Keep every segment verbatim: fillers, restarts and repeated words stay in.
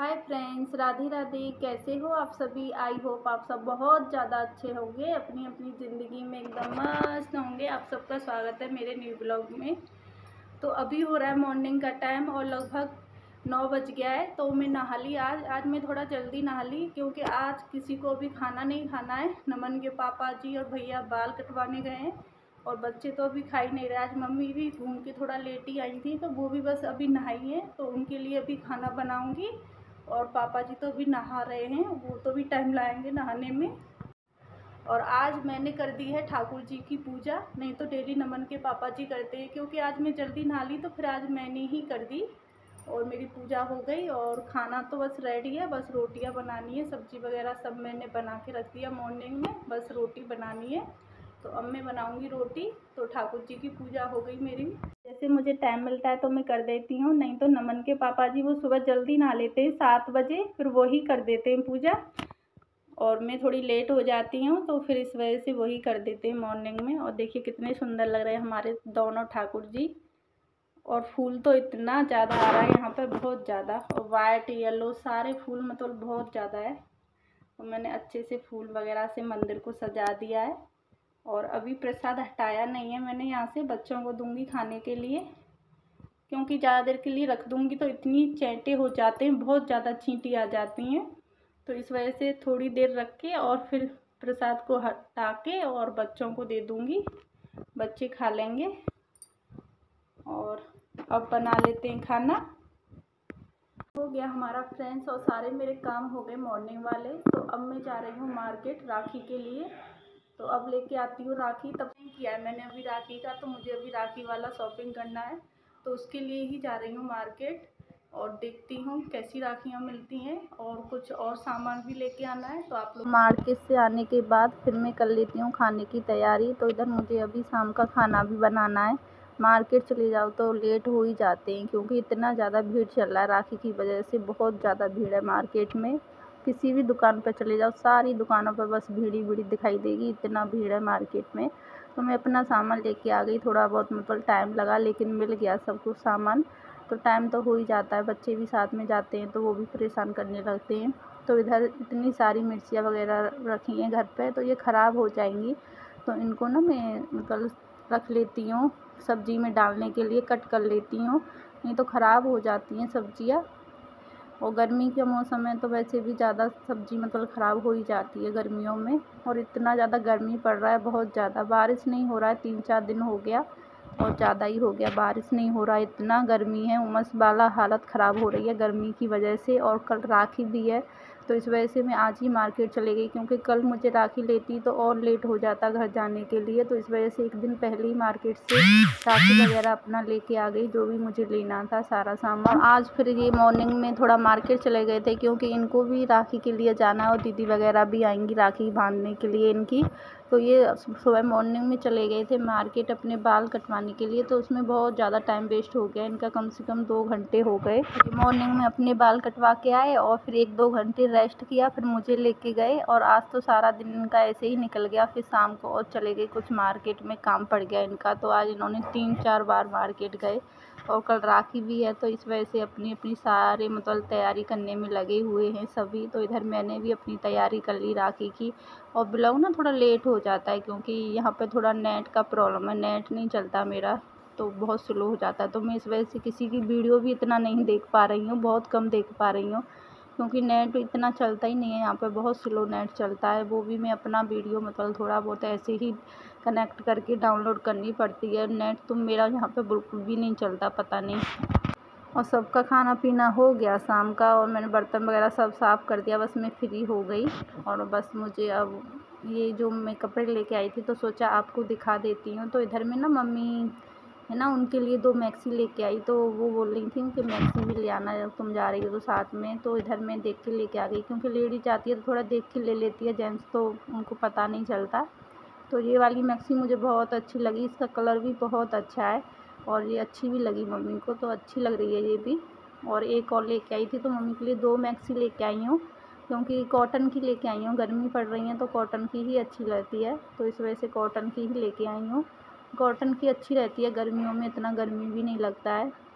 Hi friends, Radhe Radhe. कैसे हो आप सभी? आई होप आप सब बहुत ज़्यादा अच्छे होंगे, अपनी अपनी ज़िंदगी में एकदम मस्त होंगे। आप सबका स्वागत है मेरे न्यू ब्लॉग में। तो अभी हो रहा है मॉर्निंग का टाइम और लगभग नौ बज गया है। तो मैं नहा ली। आज आज मैं थोड़ा जल्दी नहा ली क्योंकि आज किसी को भी खाना नहीं खाना है। नमन के पापा जी और भैया बाल कटवाने गए हैं और बच्चे तो अभी खा ही नहीं रहे। आज मम्मी भी घूम के थोड़ा लेट ही आई थी तो वो भी बस अभी नहाई है, तो उनके लिए अभी खाना बनाऊंगी। और पापा जी तो अभी नहा रहे हैं, वो तो भी टाइम लाएंगे नहाने में। और आज मैंने कर दी है ठाकुर जी की पूजा, नहीं तो डेली नमन के पापा जी करते हैं। क्योंकि आज मैं जल्दी नहा ली तो फिर आज मैंने ही कर दी और मेरी पूजा हो गई। और खाना तो बस रेडी है, बस रोटियां बनानी है। सब्जी वगैरह सब मैंने बना के रख दिया मॉर्निंग में, बस रोटी बनानी है। तो अब मैं बनाऊंगी रोटी। तो ठाकुर जी की पूजा हो गई मेरी। जैसे मुझे टाइम मिलता है तो मैं कर देती हूँ, नहीं तो नमन के पापा जी वो सुबह जल्दी नहा लेते हैं सात बजे, फिर वही कर देते हैं पूजा। और मैं थोड़ी लेट हो जाती हूँ तो फिर इस वजह से वही कर देते हैं मॉर्निंग में। और देखिए कितने सुंदर लग रहे हैं हमारे दोनों ठाकुर जी। और फूल तो इतना ज़्यादा आ रहा है यहाँ पे, बहुत ज़्यादा। और वाइट येलो सारे फूल मतलब बहुत ज़्यादा है। तो मैंने अच्छे से फूल वगैरह से मंदिर को सजा दिया है। और अभी प्रसाद हटाया नहीं है मैंने, यहाँ से बच्चों को दूंगी खाने के लिए। क्योंकि ज़्यादा देर के लिए रख दूंगी तो इतनी चैंटे हो जाते हैं, बहुत ज़्यादा चींटी आ जाती हैं। तो इस वजह से थोड़ी देर रख के और फिर प्रसाद को हटा के और बच्चों को दे दूंगी, बच्चे खा लेंगे। और अब बना लेते हैं खाना। हो गया हमारा फ्रेंड्स और सारे मेरे काम हो गए मॉर्निंग वाले। तो अब मैं जा रही हूँ मार्केट राखी के लिए। तो अब लेके आती हूँ राखी। तब किया है मैंने अभी राखी का, तो मुझे अभी राखी वाला शॉपिंग करना है, तो उसके लिए ही जा रही हूँ मार्केट। और देखती हूँ कैसी राखियाँ मिलती हैं और कुछ और सामान भी लेके आना है। तो आप लोग मार्केट से आने के बाद फिर मैं कर लेती हूँ खाने की तैयारी। तो इधर मुझे अभी शाम का खाना भी बनाना है। मार्केट चले जाओ तो लेट हो ही जाते हैं क्योंकि इतना ज़्यादा भीड़ चल रहा है राखी की वजह से। बहुत ज़्यादा भीड़ है मार्केट में। किसी भी दुकान पर चले जाओ, सारी दुकानों पर बस भीड़ ही भीड़ दिखाई देगी, इतना भीड़ है मार्केट में। तो मैं अपना सामान लेके आ गई। थोड़ा बहुत मतलब टाइम लगा लेकिन मिल गया सब कुछ सामान। तो टाइम तो हो ही जाता है, बच्चे भी साथ में जाते हैं तो वो भी परेशान करने लगते हैं। तो इधर इतनी सारी मिर्चियाँ वगैरह रखी हैं घर पे, तो ये ख़राब हो जाएंगी। तो इनको ना मैं मतलब रख लेती हूँ, सब्ज़ी में डालने के लिए कट कर लेती हूँ, नहीं तो ख़राब हो जाती हैं सब्ज़ियाँ। और गर्मी के मौसम में तो वैसे भी ज़्यादा सब्ज़ी मतलब ख़राब हो ही जाती है गर्मियों में। और इतना ज़्यादा गर्मी पड़ रहा है, बहुत ज़्यादा। बारिश नहीं हो रहा है, तीन चार दिन हो गया और ज़्यादा ही हो गया, बारिश नहीं हो रहा है। इतना गर्मी है, उमस वाला हालत ख़राब हो रही है गर्मी की वजह से। और कल राखी भी है तो इस वजह से मैं आज ही मार्केट चली गई, क्योंकि कल मुझे राखी लेती तो और लेट हो जाता घर जाने के लिए। तो इस वजह से एक दिन पहले ही मार्केट से राखी वगैरह अपना लेके आ गई, जो भी मुझे लेना था सारा सामान। आज फिर ये मॉर्निंग में थोड़ा मार्केट चले गए थे क्योंकि इनको भी राखी के लिए जाना है और दीदी वगैरह भी आएंगी राखी बांधने के लिए इनकी। तो ये सुबह मॉर्निंग में चले गए थे मार्केट अपने बाल कटवाने के लिए। तो उसमें बहुत ज़्यादा टाइम वेस्ट हो गया इनका, कम से कम दो घंटे हो गए। मॉर्निंग में अपने बाल कटवा के आए और फिर एक दो घंटे रेस्ट किया, फिर मुझे लेके गए। और आज तो सारा दिन इनका ऐसे ही निकल गया। फिर शाम को और चले गए, कुछ मार्केट में काम पड़ गया इनका, तो आज इन्होंने तीन चार बार मार्केट गए। और कल राखी भी है तो इस वजह से अपनी अपनी सारे मतलब तैयारी करने में लगे हुए हैं सभी। तो इधर मैंने भी अपनी तैयारी कर ली राखी की। और ब्लॉग ना थोड़ा लेट हो जाता है क्योंकि यहाँ पे थोड़ा नेट का प्रॉब्लम है, नेट नहीं चलता मेरा, तो बहुत स्लो हो जाता है। तो मैं इस वजह से किसी की वीडियो भी इतना नहीं देख पा रही हूँ, बहुत कम देख पा रही हूँ क्योंकि नेट इतना चलता ही नहीं है यहाँ पे, बहुत स्लो नेट चलता है। वो भी मैं अपना वीडियो मतलब थोड़ा बहुत ऐसे ही कनेक्ट करके डाउनलोड करनी पड़ती है। नेट तो मेरा यहाँ पे बिल्कुल भी नहीं चलता, पता नहीं। और सबका खाना पीना हो गया शाम का, और मैंने बर्तन वगैरह सब साफ़ कर दिया, बस मैं फ्री हो गई। और बस मुझे अब ये जो मैं कपड़े लेके आई थी तो सोचा आपको दिखा देती हूँ। तो इधर में ना मम्मी है ना, उनके लिए दो मैक्सी लेके आई। तो वो बोल रही थी कि मैक्सी भी ले आना जब तुम जा रही हो तो साथ में। तो इधर मैं देख के लेके आ गई, क्योंकि लेडीज जाती है तो थोड़ा देख के ले लेती है, जेंट्स तो उनको पता नहीं चलता। तो ये वाली मैक्सी मुझे बहुत अच्छी लगी, इसका कलर भी बहुत अच्छा है और ये अच्छी भी लगी मम्मी को, तो अच्छी लग रही है ये भी। और एक और लेके आई थी, तो मम्मी के लिए दो मैक्सी लेके आई हूँ, क्योंकि कॉटन की लेके आई हूँ। गर्मी पड़ रही है तो कॉटन की ही अच्छी लगती है, तो इस वजह से कॉटन की ही लेके आई हूँ। कॉटन की अच्छी रहती है गर्मियों में, इतना गर्मी भी नहीं लगता है।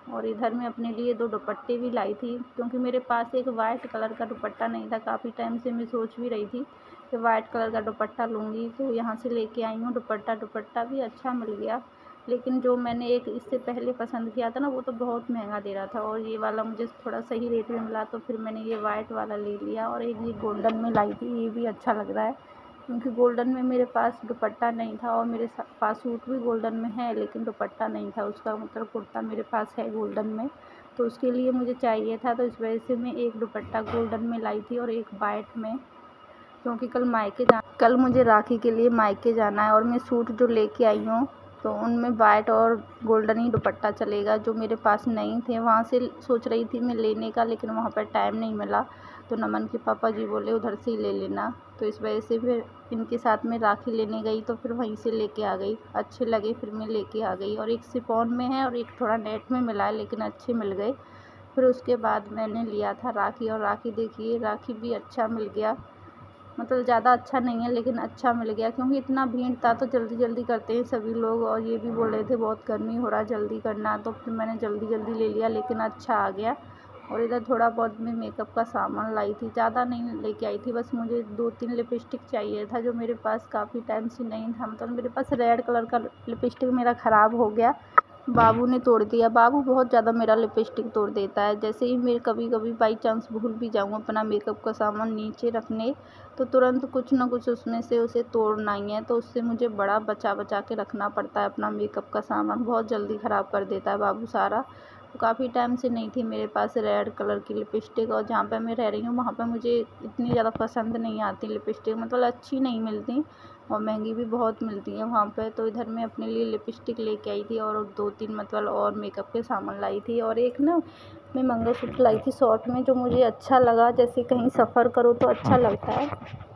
और इधर मैं अपने लिए दो दुपट्टे भी लाई थी, क्योंकि मेरे पास एक वाइट कलर का दुपट्टा नहीं था। काफ़ी टाइम से मैं सोच भी रही थी कि वाइट कलर का दुपट्टा लूँगी, तो यहाँ से लेके आई हूँ दुपट्टा। दुपट्टा भी अच्छा मिल गया, लेकिन जो मैंने एक इससे पहले पसंद किया था ना, वो तो बहुत महंगा दे रहा था, और ये वाला मुझे थोड़ा सही रेट में मिला, तो फिर मैंने ये वाइट वाला ले लिया। और एक ये गोल्डन में लाई थी, ये भी अच्छा लग रहा है, क्योंकि गोल्डन में मेरे पास दुपट्टा नहीं था, और मेरे पास सूट भी गोल्डन में है, लेकिन दुपट्टा नहीं था उसका, मतलब कुर्ता मेरे पास है गोल्डन में, तो उसके लिए मुझे चाहिए था, तो इस वजह से मैं एक दुपट्टा गोल्डन में लाई थी और एक वाइट में, क्योंकि कल मायके जा कल मुझे राखी के लिए मायके जाना है, और मैं सूट जो लेके आई हूँ तो उनमें वाइट और गोल्डन ही दुपट्टा चलेगा, जो मेरे पास नहीं थे। वहाँ से सोच रही थी मैं लेने का, लेकिन वहाँ पर टाइम नहीं मिला, तो नमन के पापा जी बोले उधर से ही ले लेना, तो इस वजह से फिर इनके साथ में राखी लेने गई, तो फिर वहीं से लेके आ गई। अच्छे लगे, फिर मैं लेके आ गई, और एक शिफॉन में है और एक थोड़ा नेट में मिला है, लेकिन अच्छे मिल गए। फिर उसके बाद मैंने लिया था राखी, और राखी देखिए, राखी भी अच्छा मिल गया, मतलब ज़्यादा अच्छा नहीं है लेकिन अच्छा मिल गया, क्योंकि इतना भीड़ था तो जल्दी जल्दी करते हैं सभी लोग, और ये भी बोल रहे थे बहुत गर्मी हो रहा है जल्दी करना, तो फिर मैंने जल्दी जल्दी ले लिया, लेकिन अच्छा आ गया। और इधर थोड़ा बहुत मैं मेकअप का सामान लाई थी, ज़्यादा नहीं लेके आई थी, बस मुझे दो तीन लिपस्टिक चाहिए था, जो मेरे पास काफ़ी टाइम से नहीं था। मतलब मेरे पास रेड कलर का लिपस्टिक मेरा ख़राब हो गया, बाबू ने तोड़ दिया। बाबू बहुत ज़्यादा मेरा लिपस्टिक तोड़ देता है, जैसे ही मैं कभी कभी बाई चांस भूल भी जाऊँ अपना मेकअप का सामान नीचे रखने, तो तुरंत कुछ ना कुछ उसमें से उसे तोड़ना ही है, तो उससे मुझे बड़ा बचा बचा के रखना पड़ता है अपना मेकअप का सामान, बहुत जल्दी ख़राब कर देता है बाबू सारा। तो काफ़ी टाइम से नहीं थी मेरे पास रेड कलर की लिपस्टिक, और जहाँ पे मैं रह रही हूँ वहाँ पे मुझे इतनी ज़्यादा पसंद नहीं आती लिपस्टिक, मतलब अच्छी नहीं मिलती, और महंगी भी बहुत मिलती है वहाँ पे। तो इधर मैं अपने लिए लिपस्टिक लेके आई थी, और दो तीन मतलब और मेकअप के सामान लाई थी, और एक ना मैं मंगलसूत्र लाई थी शॉर्ट में, जो मुझे अच्छा लगा, जैसे कहीं सफ़र करो तो अच्छा लगता है,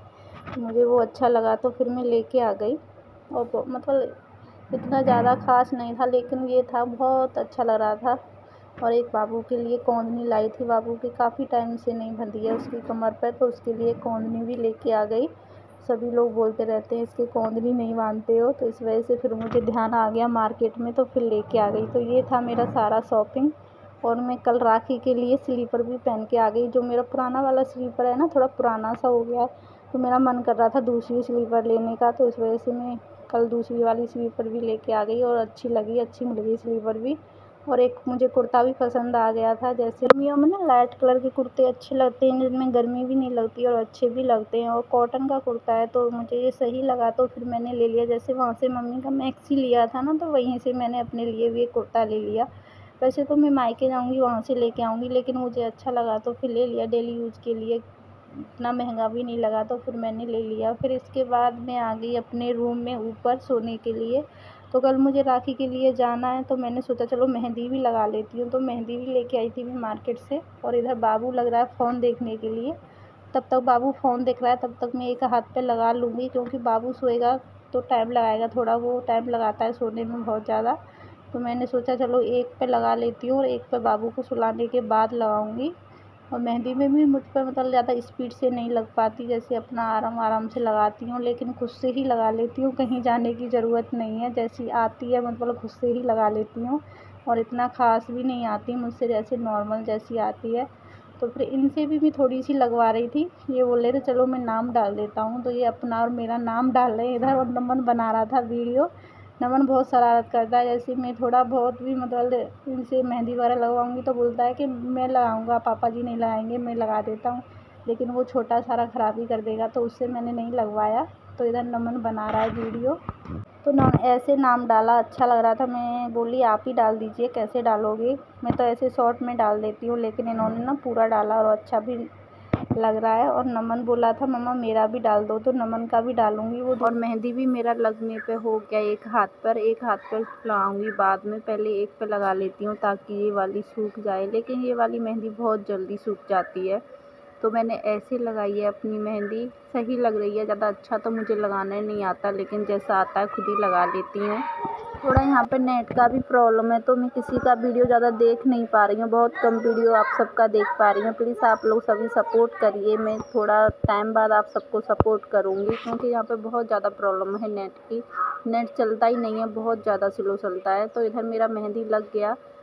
तो मुझे वो अच्छा लगा, तो फिर मैं लेके आ गई। और मतलब इतना ज़्यादा ख़ास नहीं था, लेकिन ये था बहुत अच्छा लग रहा था। और एक बाबू के लिए कोंदनी लाई थी, बाबू के काफ़ी टाइम से नहीं बंधी है उसकी कमर पर, तो उसके लिए कोंदनी भी लेके आ गई। सभी लोग बोलते रहते हैं इसके कोंदनी नहीं बांधते हो, तो इस वजह से फिर मुझे ध्यान आ गया मार्केट में, तो फिर लेके आ गई। तो ये था मेरा सारा शॉपिंग। और मैं कल राखी के लिए स्लीपर भी पहन के आ गई, जो मेरा पुराना वाला स्लीपर है ना, थोड़ा पुराना सा हो गया, तो मेरा मन कर रहा था दूसरी स्लीपर लेने का, तो इस वजह से मैं कल दूसरी वाली स्लीपर भी लेके आ गई, और अच्छी लगी, अच्छी मिल गई स्लीपर भी। और एक मुझे कुर्ता भी पसंद आ गया था, जैसे गर्मियों में ना लाइट कलर के कुर्ते अच्छे लगते हैं, जिनमें गर्मी भी नहीं लगती और अच्छे भी लगते हैं, और कॉटन का कुर्ता है, तो मुझे ये सही लगा, तो फिर मैंने ले लिया। जैसे वहाँ से मम्मी का मैक्सी लिया था ना, तो वहीं से मैंने अपने लिए भी एक कुर्ता ले लिया। वैसे तो मैं मायके जाऊँगी वहाँ से लेके आऊँगी, लेकिन मुझे अच्छा लगा तो फिर ले लिया, डेली यूज़ के लिए इतना महंगा भी नहीं लगा, तो फिर मैंने ले लिया। फिर इसके बाद मैं आ गई अपने रूम में ऊपर सोने के लिए। तो कल मुझे राखी के लिए जाना है, तो मैंने सोचा चलो मेहंदी भी लगा लेती हूँ, तो मेहंदी भी लेके आई थी मैं मार्केट से। और इधर बाबू लग रहा है फ़ोन देखने के लिए, तब तक बाबू फ़ोन देख रहा है, तब तक मैं एक हाथ पे लगा लूँगी, क्योंकि बाबू सोएगा तो टाइम लगाएगा थोड़ा, वो टाइम लगाता है सोने में बहुत ज़्यादा। तो मैंने सोचा चलो एक पे लगा लेती हूँ, और एक पे बाबू को सुलाने के बाद लगाऊँगी। और मेहंदी में भी मुझ पर मतलब ज़्यादा स्पीड से नहीं लग पाती, जैसे अपना आराम आराम से लगाती हूँ, लेकिन खुद से ही लगा लेती हूँ, कहीं जाने की ज़रूरत नहीं है, जैसी आती है मतलब खुद से ही लगा लेती हूँ। और इतना ख़ास भी नहीं आती मुझसे, जैसे नॉर्मल जैसी आती है। तो फिर इनसे भी मैं थोड़ी सी लगवा रही थी, ये बोल रहे थे चलो मैं नाम डाल देता हूँ, तो ये अपना और मेरा नाम डाल रहे हैं इधर। और नमन बना रहा था वीडियो, नमन बहुत शरारत करता है, जैसे मैं थोड़ा बहुत भी मतलब इनसे मेहंदी वगैरह लगवाऊंगी तो बोलता है कि मैं लगाऊंगा, पापा जी नहीं लगाएंगे, मैं लगा देता हूँ, लेकिन वो छोटा सारा ख़राबी कर देगा, तो उससे मैंने नहीं लगवाया। तो इधर नमन बना रहा है वीडियो, तो नाम ऐसे नाम डाला, अच्छा लग रहा था, मैं बोली आप ही डाल दीजिए, कैसे डालोगे, मैं तो ऐसे शॉर्ट में डाल देती हूँ, लेकिन इन्होंने ना पूरा डाला और अच्छा भी लग रहा है। और नमन बोला था मम्मा मेरा भी डाल दो, तो नमन का भी डालूंगी वो। और मेहंदी भी मेरा लगने पे हो गया, एक हाथ पर, एक हाथ पर लगाऊंगी बाद में, पहले एक पे लगा लेती हूँ ताकि ये वाली सूख जाए, लेकिन ये वाली मेहंदी बहुत जल्दी सूख जाती है, तो मैंने ऐसे लगाई है अपनी मेहंदी, सही लग रही है। ज़्यादा अच्छा तो मुझे लगाने नहीं आता, लेकिन जैसा आता है खुद ही लगा लेती हूँ। थोड़ा यहाँ पे नेट का भी प्रॉब्लम है, तो मैं किसी का वीडियो ज़्यादा देख नहीं पा रही हूँ, बहुत कम वीडियो आप सबका देख पा रही हूँ। प्लीज़ आप लोग सभी सपोर्ट करिए, मैं थोड़ा टाइम बाद आप सबको सपोर्ट करूँगी, क्योंकि यहाँ पे बहुत ज़्यादा प्रॉब्लम है नेट की, नेट चलता ही नहीं है, बहुत ज़्यादा स्लो चलता है। तो इधर मेरा मेहंदी लग गया,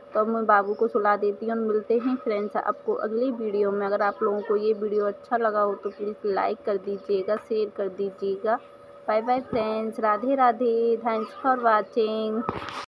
तो अब मैं बाबू को सुला देती हूँ। मिलते हैं फ्रेंड्स आपको अगली वीडियो में। अगर आप लोगों को ये वीडियो अच्छा लगा हो तो प्लीज़ लाइक कर दीजिएगा, शेयर कर दीजिएगा। Bye bye friends, Radhe Radhe, thanks for watching.